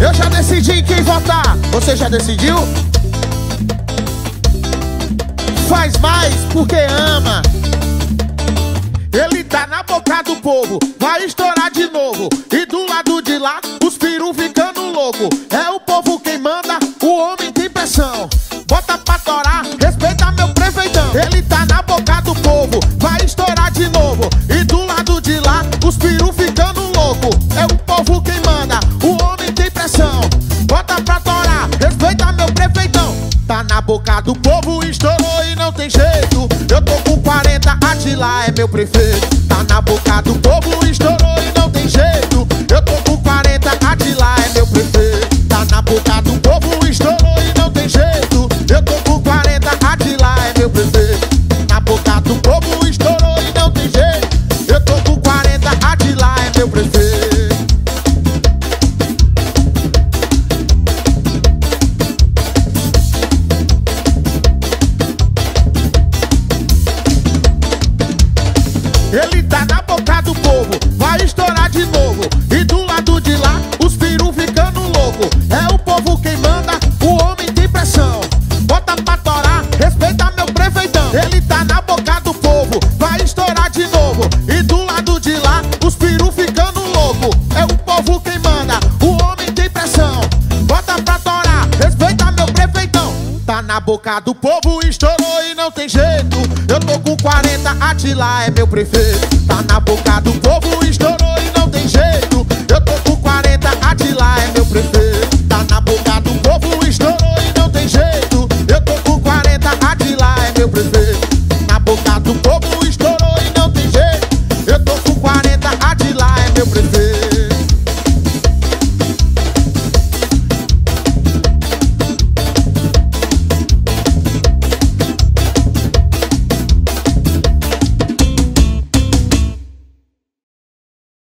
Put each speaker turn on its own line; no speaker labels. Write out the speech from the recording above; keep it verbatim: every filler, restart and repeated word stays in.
Eu já decidi em quem votar. Você já decidiu? Faz mais porque ama. Ele tá na boca do povo, vai estourar de novo. E do lado de lá, os peru ficando louco. É o povo quem manda, o homem tem pressão. Bota pra torar, respeita meu prefeitão. Ele tá na boca do povo, vai estourar de novo. E do lado de lá, os peru ficando louco. É o povo quem manda, o homem tem pressão. Bota pra torar, respeita meu prefeitão. Tá na boca do povo, estourou e não tem jeito. Eu tô com quarenta, Atila é meu prefeito. Tá na boca do povo, estourou e não tem jeito. Eu tô com quarenta, Atila é meu prefeito. Tá na boca do povo, estourou e não tem jeito. Eu tô com quarenta, Atila é meu prefeito. Na boca do povo, estourou e não tem jeito. Eu tô com quarenta, Atila é meu prefeito. Ele tá na boca do povo, vai estourar de novo. E do lado de lá, os peru ficando louco. É o povo quem manda, o homem tem pressão. Bota pra torar, respeita meu prefeitão. Ele tá na boca do povo, vai estourar de novo. E do lado de lá, os peru ficando louco. É o povo quem manda, o homem tem pressão. Bota pra torar, respeita meu prefeitão. Tá na boca do povo, estourou e não tem jeito. Eu tô com quarenta, Atila é meu prefeito. Tá na boca do